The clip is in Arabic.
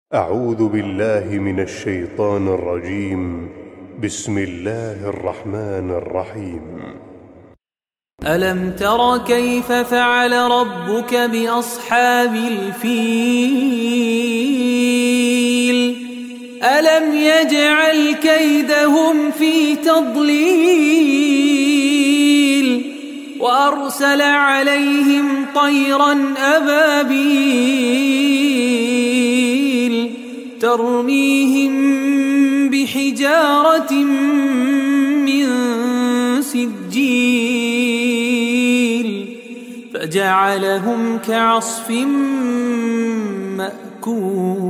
أعوذ بالله من الشيطان الرجيم. بسم الله الرحمن الرحيم. ألم تر كيف فعل ربك بأصحاب الفيل ألم يجعل كيدهم في تضليل وأرسل عليهم طيرا أبابيل ترميهم بحجارة من سجيل فجعلهم كعصف مأكول.